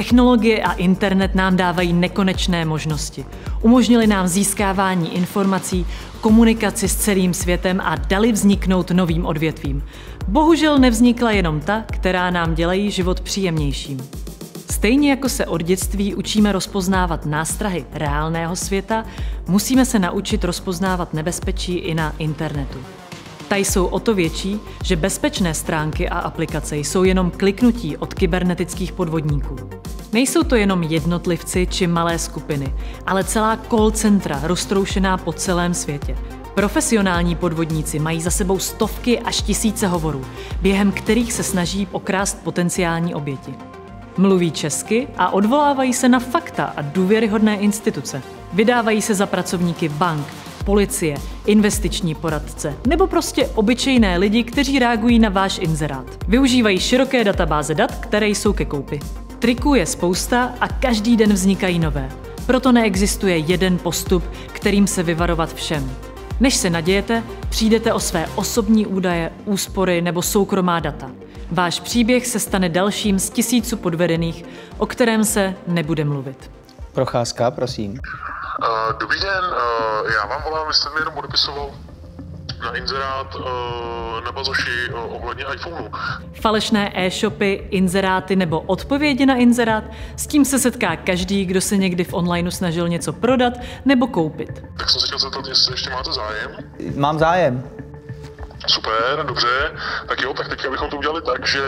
Technologie a internet nám dávají nekonečné možnosti. Umožnili nám získávání informací, komunikaci s celým světem a dali vzniknout novým odvětvím. Bohužel nevznikla jenom ta, která nám dělají život příjemnějším. Stejně jako se od dětství učíme rozpoznávat nástrahy reálného světa, musíme se naučit rozpoznávat nebezpečí i na internetu. Ta jsou o to větší, že bezpečné stránky a aplikace jsou jenom kliknutí od kybernetických podvodníků. Nejsou to jenom jednotlivci či malé skupiny, ale celá call centra roztroušená po celém světě. Profesionální podvodníci mají za sebou stovky až tisíce hovorů, během kterých se snaží okrást potenciální oběti. Mluví česky a odvolávají se na fakta a důvěryhodné instituce. Vydávají se za pracovníky bank, policie, investiční poradce nebo prostě obyčejné lidi, kteří reagují na váš inzerát. Využívají široké databáze dat, které jsou ke koupi. Triků je spousta a každý den vznikají nové. Proto neexistuje jeden postup, kterým se vyvarovat všem. Než se nadějete, přijdete o své osobní údaje, úspory nebo soukromá data. Váš příběh se stane dalším z tisíců podvedených, o kterém se nebude mluvit. Procházka, prosím. Dobrý den, já vám volám, vy jste mi jenom odepisoval na inzerát na bazoši ohledně iPhoneu. Falešné e-shopy, inzeráty nebo odpovědi na inzerát, s tím se setká každý, kdo se někdy v onlineu snažil něco prodat nebo koupit. Tak jsem se chtěl zeptat, jestli ještě máte zájem? Mám zájem. Super, dobře. Tak jo, tak teďka bychom to udělali tak, že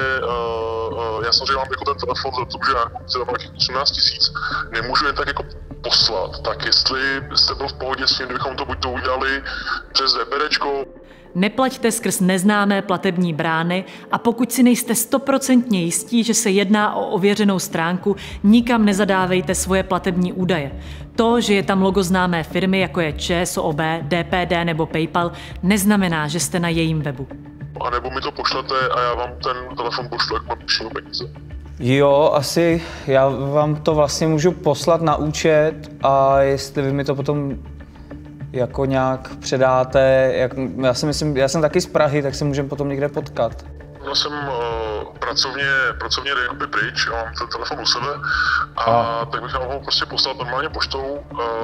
já samozřejmě mám jako ten telefon za to, že já mám 18 000, nemůžu jen tak jako poslat. Tak jestli jste byl v pohodě s tím, kdybychom to buď to udělali přes DPDčko. Neplaťte skrz neznámé platební brány a pokud si nejste 100% jistí, že se jedná o ověřenou stránku, nikam nezadávejte svoje platební údaje. To, že je tam logo známé firmy, jako je ČSOB, DPD nebo PayPal, neznamená, že jste na jejím webu. A nebo mi to pošlete a já vám ten telefon pošlu, jak mám přímo peníze. Jo, asi já vám to vlastně můžu poslat na účet a jestli vy mi to potom jako nějak předáte, já si myslím, já jsem taky z Prahy, tak se můžeme potom někde potkat. Já jsem pracovně jakoby pryč, já mám ten telefon u sebe a tak bych vám mohl prostě poslat normálně poštou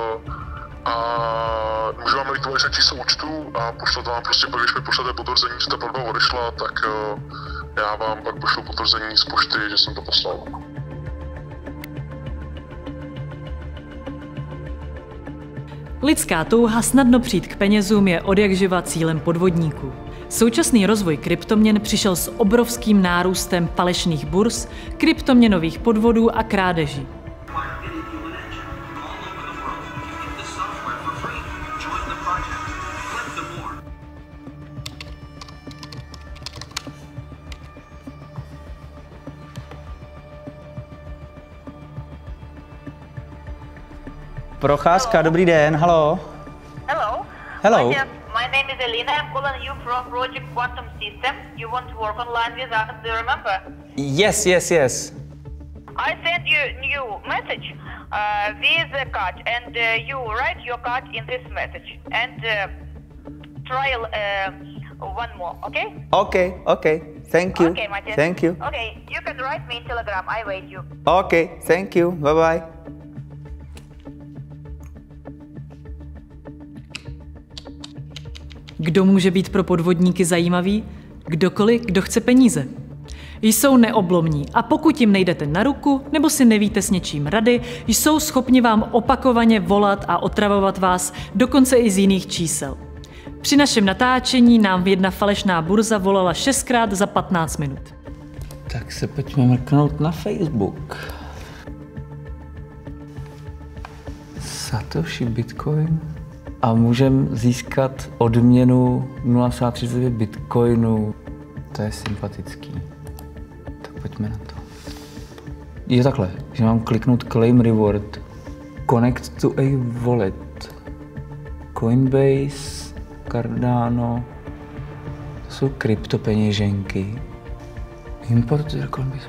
a můžu vám mít vaše číslo účtu a pošlat vám prostě, když mi pošlete potvrzení, že ta platba odešla, tak já vám pak pošlu potvrzení z pošty, že jsem to poslal. Lidská touha snadno přijít k penězům je odjakživa cílem podvodníků. Současný rozvoj kryptoměn přišel s obrovským nárůstem falešných burz, kryptoměnových podvodů a krádeží. Procházka, dobrý den, halo. Hello. Hello. My name is Elena. I'm calling you from Project Quantum System. You want to work online with us, do you remember? Yes. I sent you new message with a card, and you write your card in this message and trial one more, okay? Okay. Thank you. Okay, Matthias. Thank you. Okay, you can write me in Telegram. I wait you. Okay, thank you. Bye bye. Kdo může být pro podvodníky zajímavý? Kdokoliv, kdo chce peníze. Jsou neoblomní a pokud jim nejdete na ruku nebo si nevíte s něčím rady, jsou schopni vám opakovaně volat a otravovat vás, dokonce i z jiných čísel. Při našem natáčení nám jedna falešná burza volala 6krát za 15 minut. Tak se pojďme mrknout na Facebook. Satoshi Bitcoin. A můžeme získat odměnu 0,39 bitcoinů. To je sympatický. Tak pojďme na to. Je takhle, že mám kliknout Claim Reward. Connect to a wallet. Coinbase, Cardano. To jsou kryptopeněženky. Import to Coinbase.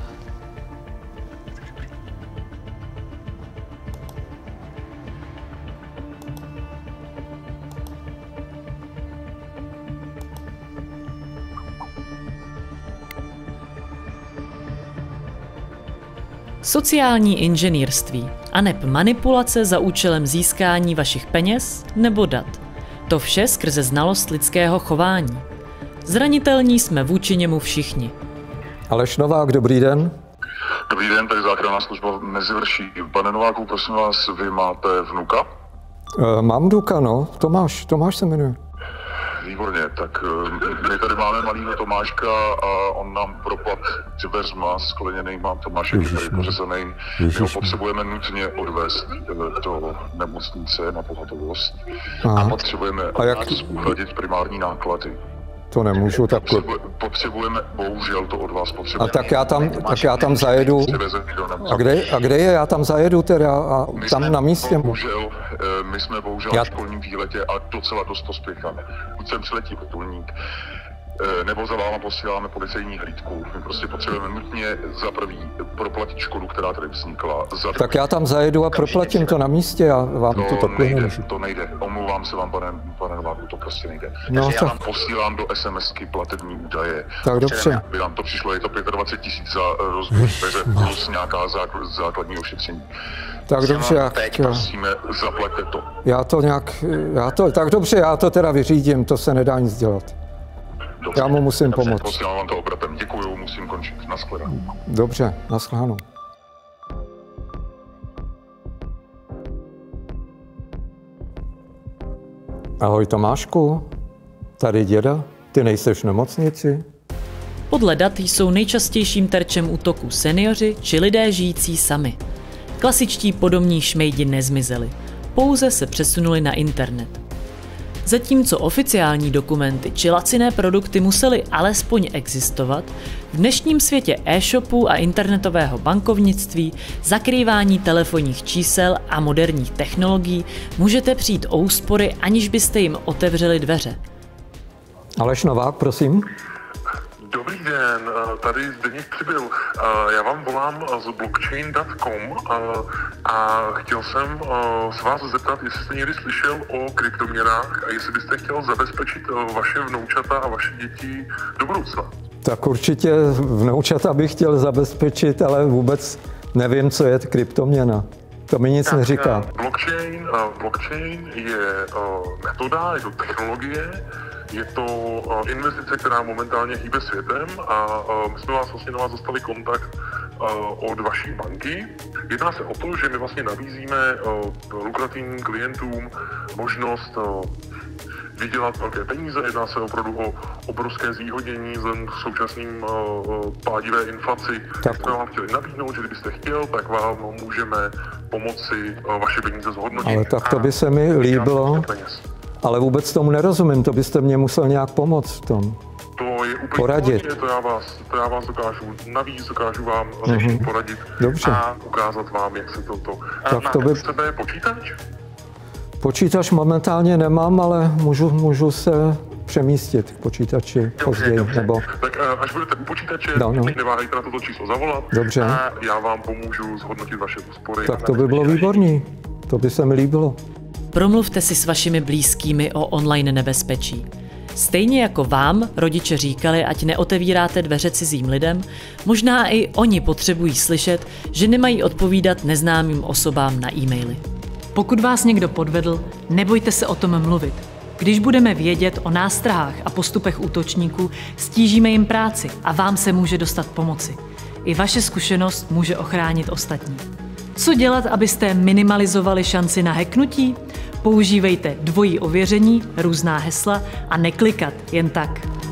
Sociální inženýrství aneb manipulace za účelem získání vašich peněz nebo dat. To vše skrze znalost lidského chování. Zranitelní jsme vůči němu všichni. Aleš Novák, dobrý den. Dobrý den, tady záchranná služba Mezivrší. Pane Nováku, prosím vás, vy máte vnuka? Mám vnuka, no. Tomáš se jmenuje. Výborně, tak my tady máme malýho Tomáška a on nám propad dveřma skleněnejma. Tomášek je tady pořezanej. My ho potřebujeme nutně odvést do nemocnice na pohotovost. A potřebujeme uhradit primární náklady. To nemůžu, tak... Potřebujeme, bohužel to od vás potřebujeme. A tak já tam zajedu. A kde je? Já tam zajedu teda a tam na místě. My jsme bohužel na školním výletě a docela dost pospěcháme. Buď sem přiletí vrtulník, nebo za váma posíláme policejní hlídku. My prostě potřebujeme nutně za prvý proplatit škodu, která tady vznikla. Tak já tam zajedu a proplatím to na místě a vám to takhle nemůžu. To nejde. Omlouvám se vám, pane Nováku, to prostě nejde. No, já vám posílám do SMSky platební údaje. Tak dobře. By nám to přišlo, je to 25 000 za rozběh dveře plus nějaká základní ošetření. Tak dobře, teď prosíme, zaplaťte to. Tak dobře, já to teda vyřídím, to se nedá nic dělat. Dobře, já mu musím pomoct. Posílám vám to obratem. Děkuju, musím končit. Naschledanou. Dobře, naschledanou. Ahoj Tomášku, tady děda, ty nejseš v nemocnici? Podle dat jsou nejčastějším terčem útoku seniori či lidé žijící sami. Klasičtí podomní šmejdi nezmizeli, pouze se přesunuli na internet. Zatímco oficiální dokumenty či laciné produkty musely alespoň existovat, v dnešním světě e-shopů a internetového bankovnictví, zakrývání telefonních čísel a moderních technologií můžete přijít o úspory, aniž byste jim otevřeli dveře. Aleš Novák, prosím. Dobrý den, tady Zdeněk Přibyl. Já vám volám z blockchain.com a chtěl jsem se vás zeptat, jestli jste někdy slyšel o kryptoměnách a jestli byste chtěl zabezpečit vaše vnoučata a vaše děti do budoucna. Tak určitě vnoučata bych chtěl zabezpečit, ale vůbec nevím, co je kryptoměna. To mi nic neříká. Blockchain je metoda, je to technologie, je to investice, která momentálně hýbe světem a my jsme na vás dostali kontakt od vaší banky. Jedná se o to, že my vlastně nabízíme lukrativním klientům možnost vydělat velké peníze. Jedná se opravdu o obrovské zvýhodnění vzhledem k současným pádivé inflaci. Tak jsme vám chtěli nabídnout, že kdybyste chtěl, tak vám můžeme pomoci vaše peníze zhodnotit. Ale tak to by se mi líbilo. Ale vůbec tomu nerozumím, to byste mě musel nějak pomoct v tom. To je úplně poradit. To já vás dokážu navíc, dokážu vám poradit. Dobře. A ukázat vám, jak se toto. Tak to by... Chcete počítač? Počítač momentálně nemám, ale můžu se přemístit k počítači později. Dobře. Nebo... Tak až budete u počítače, neváhejte na toto číslo zavolat. Dobře. A já vám pomůžu zhodnotit vaše úspory. Tak to by bylo výborný. To by se mi líbilo. Promluvte si s vašimi blízkými o online nebezpečí. Stejně jako vám rodiče říkali, ať neotevíráte dveře cizím lidem, možná i oni potřebují slyšet, že nemají odpovídat neznámým osobám na e-maily. Pokud vás někdo podvedl, nebojte se o tom mluvit. Když budeme vědět o nástrahách a postupech útočníků, stížíme jim práci a vám se může dostat pomoci. I vaše zkušenost může ochránit ostatní. Co dělat, abyste minimalizovali šanci na hacknutí? Používejte dvojí ověření, různá hesla a neklikat jen tak.